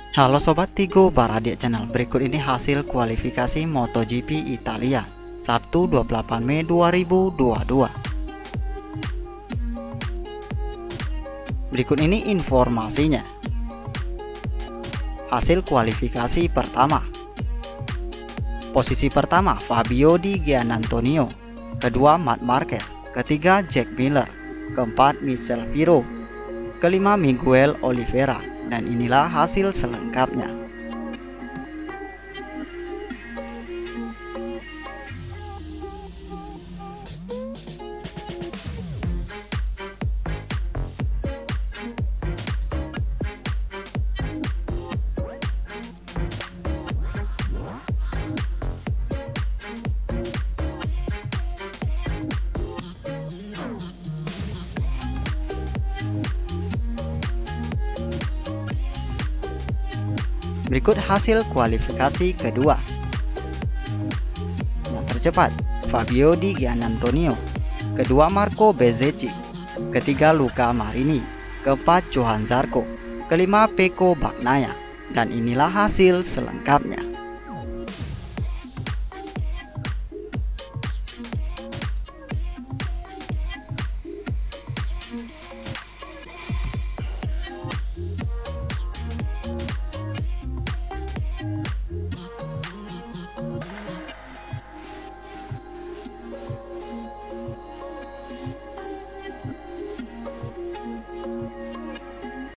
Halo Sobat Tigo Baradia Channel, berikut ini hasil kualifikasi MotoGP Italia Sabtu 28 Mei 2022. Berikut ini informasinya. Hasil kualifikasi pertama. Posisi pertama Fabio Di Giannantonio, kedua Marc Marquez, ketiga Jack Miller, keempat Michel Pirro, kelima Miguel Oliveira, dan inilah hasil selengkapnya. Berikut hasil kualifikasi kedua. Yang tercepat Fabio Di Giannantonio, kedua Marco Bezzecchi, ketiga Luca Marini, keempat Johann Zarco, kelima Pecco Bagnaia, dan inilah hasil selengkapnya.